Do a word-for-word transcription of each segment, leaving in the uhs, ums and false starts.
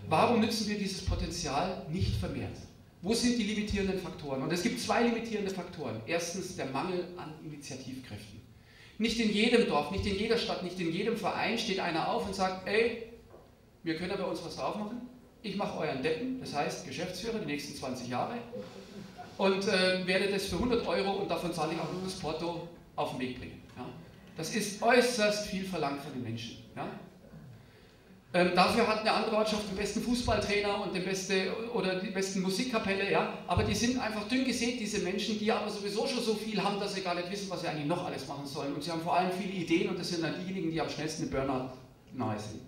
warum nützen wir dieses Potenzial nicht vermehrt? Wo sind die limitierenden Faktoren? Und es gibt zwei limitierende Faktoren. Erstens der Mangel an Initiativkräften. Nicht in jedem Dorf, nicht in jeder Stadt, nicht in jedem Verein steht einer auf und sagt, ey, wir können ja bei uns was drauf machen. Ich mache euren Deppen, das heißt Geschäftsführer die nächsten zwanzig Jahre und äh, werde das für hundert Euro und davon zahle ich auch noch das Porto auf den Weg bringen. Ja? Das ist äußerst viel verlangt von den Menschen. Ja? Ähm, dafür hat eine andere Ortschaft den besten Fußballtrainer und den beste, oder die besten Musikkapelle, ja? Aber die sind einfach dünn gesät, diese Menschen, die aber sowieso schon so viel haben, dass sie gar nicht wissen, was sie eigentlich noch alles machen sollen. Und sie haben vor allem viele Ideen und das sind dann diejenigen, die am schnellsten im Burnout nahe sind.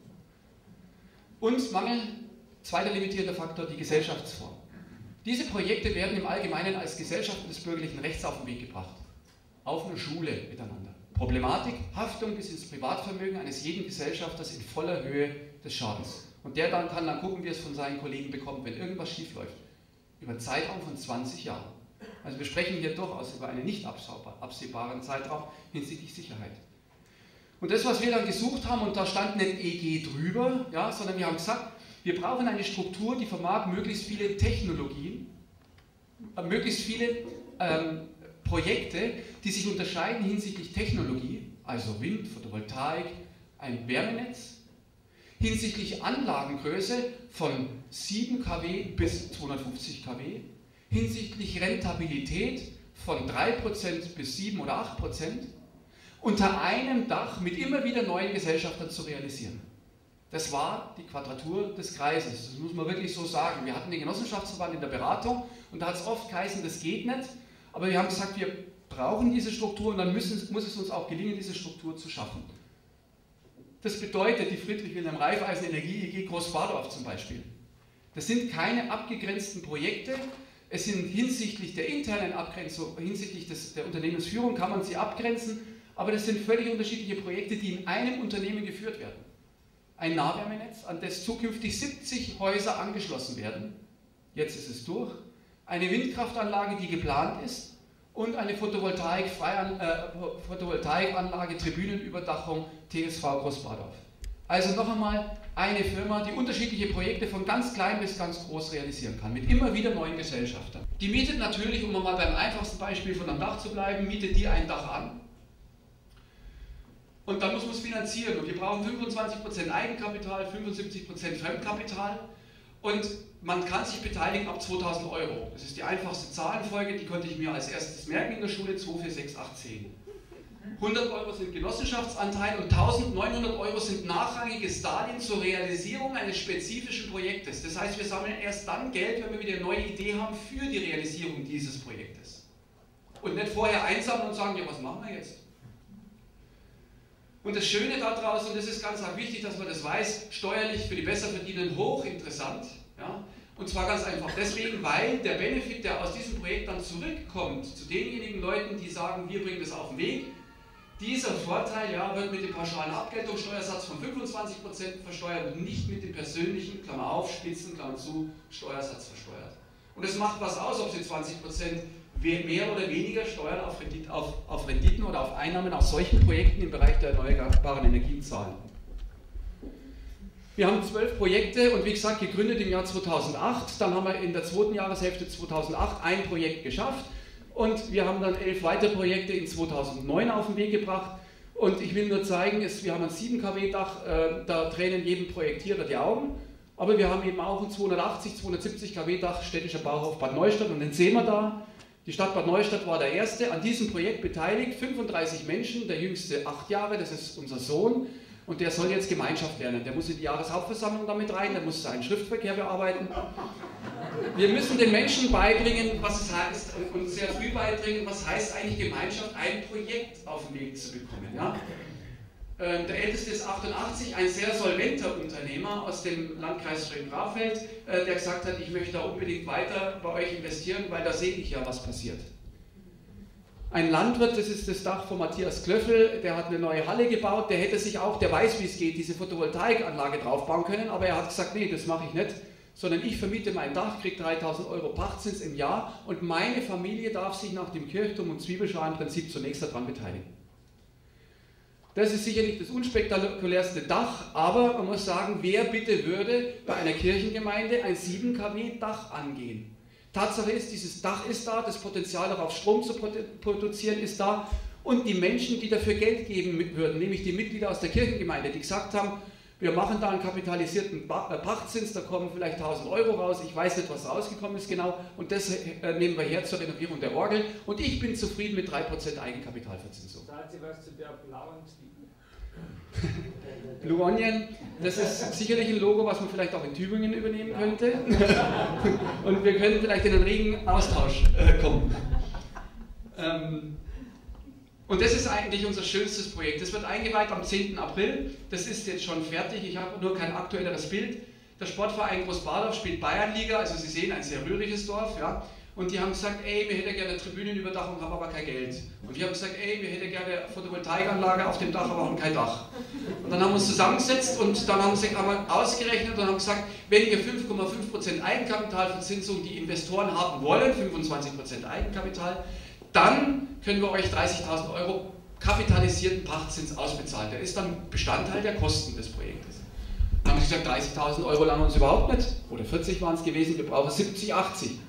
Und Mangel, zweiter limitierender Faktor, die Gesellschaftsform. Diese Projekte werden im Allgemeinen als Gesellschaft des bürgerlichen Rechts auf den Weg gebracht. Auf einer Schule miteinander. Problematik, Haftung bis ins Privatvermögen eines jeden Gesellschafters in voller Höhe des Schadens. Und der dann kann dann gucken, wie es von seinen Kollegen bekommt, wenn irgendwas schief läuft. Über einen Zeitraum von zwanzig Jahren. Also wir sprechen hier durchaus über einen nicht absehbaren Zeitraum hinsichtlich Sicherheit. Und das, was wir dann gesucht haben, und da stand nicht E G drüber, ja, sondern wir haben gesagt, wir brauchen eine Struktur, die vermag, möglichst viele Technologien, äh, möglichst viele ähm, Projekte, die sich unterscheiden hinsichtlich Technologie, also Wind, Photovoltaik, ein Wärmenetz, hinsichtlich Anlagengröße von sieben Kilowatt bis zweihundertfünfzig Kilowatt, hinsichtlich Rentabilität von drei Prozent bis sieben oder acht Prozent, unter einem Dach mit immer wieder neuen Gesellschaftern zu realisieren. Das war die Quadratur des Kreises, das muss man wirklich so sagen. Wir hatten den Genossenschaftsverband in der Beratung und da hat es oft geheißen, das geht nicht, aber wir haben gesagt, wir brauchen diese Struktur und dann müssen, muss es uns auch gelingen, diese Struktur zu schaffen. Das bedeutet die Friedrich Wilhelm Raiffeisen Energie E G Großbadorf zum Beispiel. Das sind keine abgegrenzten Projekte, es sind hinsichtlich der internen Abgrenzung, hinsichtlich des, der Unternehmensführung kann man sie abgrenzen, aber das sind völlig unterschiedliche Projekte, die in einem Unternehmen geführt werden. Ein Nahwärmenetz, an das zukünftig siebzig Häuser angeschlossen werden, jetzt ist es durch, eine Windkraftanlage, die geplant ist und eine Photovoltaik, äh, Photovoltaikanlage, Tribünenüberdachung, T S V Großbadorf. Also noch einmal eine Firma, die unterschiedliche Projekte von ganz klein bis ganz groß realisieren kann, mit immer wieder neuen Gesellschaftern. Die mietet natürlich, um mal beim einfachsten Beispiel von einem Dach zu bleiben, mietet die ein Dach an. Und dann muss man es finanzieren und wir brauchen fünfundzwanzig Prozent Eigenkapital, fünfundsiebzig Prozent Fremdkapital und man kann sich beteiligen ab zweitausend Euro. Das ist die einfachste Zahlenfolge, die konnte ich mir als erstes merken in der Schule, zwei, vier, sechs, acht, zehn. hundert Euro sind Genossenschaftsanteil und eintausendneunhundert Euro sind nachrangiges Darlehen zur Realisierung eines spezifischen Projektes. Das heißt, wir sammeln erst dann Geld, wenn wir wieder eine neue Idee haben für die Realisierung dieses Projektes. Und nicht vorher einsammeln und sagen, ja, was machen wir jetzt? Und das Schöne daraus, und das ist ganz arg wichtig, dass man das weiß, steuerlich für die Besserverdienenden hochinteressant. Ja? Und zwar ganz einfach deswegen, weil der Benefit, der aus diesem Projekt dann zurückkommt, zu denjenigen Leuten, die sagen, wir bringen das auf den Weg, dieser Vorteil ja, wird mit dem pauschalen Abgeltungssteuersatz von fünfundzwanzig Prozent versteuert und nicht mit dem persönlichen, Klammer auf, Spitzen, Klammer zu, Steuersatz versteuert. Und es macht was aus, ob Sie zwanzig Prozent mehr oder weniger Steuern auf, Rendit, auf, auf Renditen oder auf Einnahmen aus solchen Projekten im Bereich der erneuerbaren Energien zahlen. Wir haben zwölf Projekte und wie gesagt gegründet im Jahr zweitausendacht, dann haben wir in der zweiten Jahreshälfte zweitausendacht ein Projekt geschafft und wir haben dann elf weitere Projekte in zweitausendneun auf den Weg gebracht und ich will nur zeigen, es, wir haben ein sieben Kilowatt Dach, äh, da tränen jedem Projektierer die Augen, aber wir haben eben auch ein zweihundertachtzig, zweihundertsiebzig Kilowatt Dach städtischer Bauhof Bad Neustadt und den sehen wir da. Die Stadt Bad Neustadt war der erste, an diesem Projekt beteiligt, fünfunddreißig Menschen, der jüngste acht Jahre, das ist unser Sohn und der soll jetzt Gemeinschaft lernen. Der muss in die Jahreshauptversammlung damit rein, der muss seinen Schriftverkehr bearbeiten. Wir müssen den Menschen beibringen, was es heißt und sehr früh beibringen, was heißt eigentlich Gemeinschaft, ein Projekt auf den Weg zu bekommen. Ja? Der Älteste ist achtundachtzig, ein sehr solventer Unternehmer aus dem Landkreis Schwerin-Grafeld, der gesagt hat, ich möchte da unbedingt weiter bei euch investieren, weil da sehe ich ja, was passiert. Ein Landwirt, das ist das Dach von Matthias Klöffel, der hat eine neue Halle gebaut, der hätte sich auch, der weiß, wie es geht, diese Photovoltaikanlage draufbauen können, aber er hat gesagt, nee, das mache ich nicht, sondern ich vermiete mein Dach, kriege dreitausend Euro Pachtzins im Jahr und meine Familie darf sich nach dem Kirchturm- und Zwiebelschalenprinzip zunächst daran beteiligen. Das ist sicherlich das unspektakulärste Dach, aber man muss sagen, wer bitte würde bei einer Kirchengemeinde ein sieben Kilowatt Dach angehen? Tatsache ist, dieses Dach ist da, das Potenzial darauf Strom zu produzieren ist da und die Menschen, die dafür Geld geben würden, nämlich die Mitglieder aus der Kirchengemeinde, die gesagt haben, wir machen da einen kapitalisierten Pachtzins, da kommen vielleicht tausend Euro raus, ich weiß nicht, was rausgekommen ist genau, und das nehmen wir her zur Renovierung der Orgel und ich bin zufrieden mit drei Prozent Eigenkapitalverzinsung. Sagen Sie was zu der blauen Zwiebel? Blue Onion, das ist sicherlich ein Logo, was man vielleicht auch in Tübingen übernehmen könnte und wir können vielleicht in einen regen Austausch äh, kommen. Ähm, Und das ist eigentlich unser schönstes Projekt. Das wird eingeweiht am zehnten April. Das ist jetzt schon fertig. Ich habe nur kein aktuelleres Bild. Der Sportverein Großbadorf spielt Bayernliga. Also Sie sehen, ein sehr rühriges Dorf. Ja. Und die haben gesagt, ey, wir hätten gerne Tribünenüberdachung, haben aber kein Geld. Und wir haben gesagt, ey, wir hätten gerne Photovoltaikanlage auf dem Dach, aber haben kein Dach. Und dann haben wir uns zusammengesetzt und dann haben, sie, haben wir ausgerechnet und haben gesagt, wenn wir fünf Komma fünf Prozent Eigenkapitalverzinsung die Investoren haben wollen, fünfundzwanzig Prozent Eigenkapital, dann können wir euch dreißigtausend Euro kapitalisierten Pachtzins ausbezahlen. Der ist dann Bestandteil der Kosten des Projektes. Dann haben sie gesagt, dreißigtausend Euro lang uns überhaupt nicht, oder vierzig waren es gewesen, wir brauchen siebzig, achtzig.